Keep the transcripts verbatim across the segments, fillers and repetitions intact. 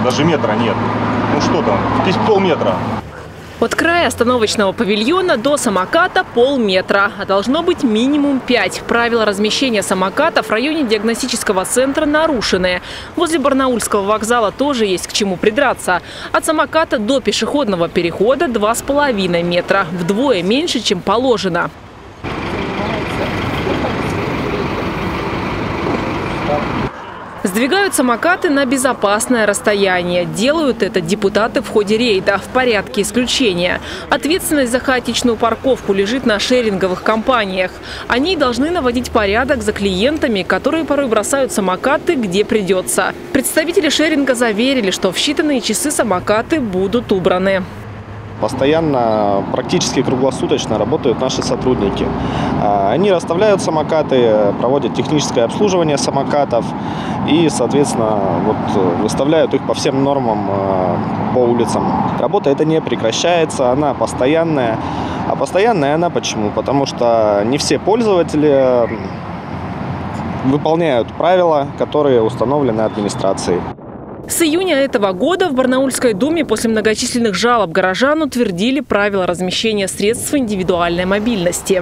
даже метра нет. Ну что там, полметра. От края остановочного павильона до самоката полметра, а должно быть минимум пять. Правила размещения самокатов в районе диагностического центра нарушены. Возле Барнаульского вокзала тоже есть к чему придраться. От самоката до пешеходного перехода два с половиной метра, вдвое меньше, чем положено. Сдвигают самокаты на безопасное расстояние. Делают это депутаты в ходе рейда в порядке исключения. Ответственность за хаотичную парковку лежит на шеринговых компаниях. Они должны наводить порядок за клиентами, которые порой бросают самокаты где придется. Представители шеринга заверили, что в считанные часы самокаты будут убраны. Постоянно, практически круглосуточно работают наши сотрудники. Они расставляют самокаты, проводят техническое обслуживание самокатов и, соответственно, вот, выставляют их по всем нормам по улицам. Работа эта не прекращается, она постоянная. А постоянная она почему? Потому что не все пользователи выполняют правила, которые установлены администрацией. С июня этого года в Барнаульской думе после многочисленных жалоб горожан утвердили правила размещения средств индивидуальной мобильности.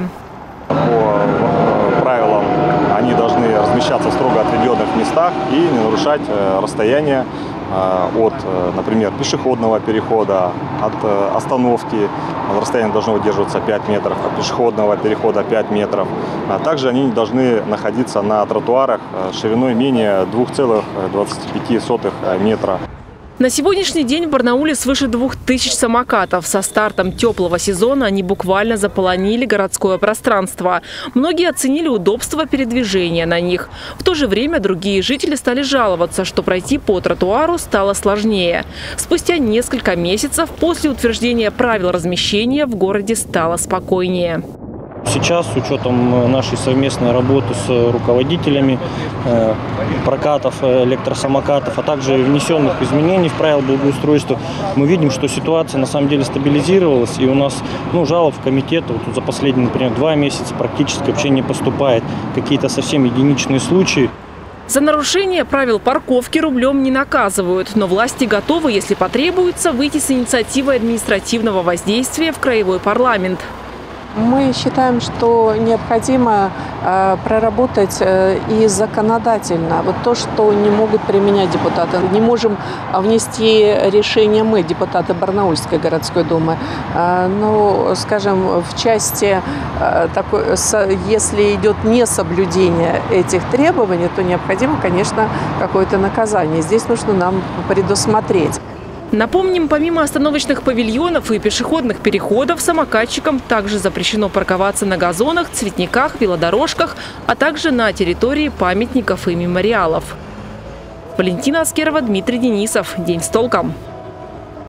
По правилам они должны размещаться в строго отведенных местах и не нарушать расстояние от, например, пешеходного перехода, от остановки. Расстояние должно выдерживаться пять метров, от пешеходного перехода пять метров. Также они должны находиться на тротуарах шириной менее двух целых двадцати пяти сотых метра. На сегодняшний день в Барнауле свыше двух тысяч самокатов. Со стартом теплого сезона они буквально заполонили городское пространство. Многие оценили удобство передвижения на них. В то же время другие жители стали жаловаться, что пройти по тротуару стало сложнее. Спустя несколько месяцев после утверждения правил размещения в городе стало спокойнее. Сейчас, с учетом нашей совместной работы с руководителями э, прокатов электросамокатов, а также внесенных изменений в правила благоустройства, мы видим, что ситуация на самом деле стабилизировалась. И у нас ну, жалоб в комитет вот, за последние, например, два месяца практически вообще не поступает. Какие-то совсем единичные случаи. За нарушение правил парковки рублем не наказывают. Но власти готовы, если потребуется, выйти с инициативой административного воздействия в краевой парламент. Мы считаем, что необходимо э, проработать э, и законодательно вот то, что не могут применять депутаты. Не можем внести решение мы, депутаты Барнаульской городской думы. Э, но, скажем, в части, э, такой, со, если идет несоблюдение этих требований, то необходимо, конечно, какое-то наказание. Здесь нужно нам предусмотреть. Напомним, помимо остановочных павильонов и пешеходных переходов, самокатчикам также запрещено парковаться на газонах, цветниках, велодорожках, а также на территории памятников и мемориалов. Валентина Аскерова, Дмитрий Денисов. День с толком.